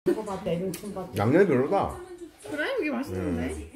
이거 봐, 내눈 좀 봐. 양념이 별로다. 그래? 이게 맛있는데?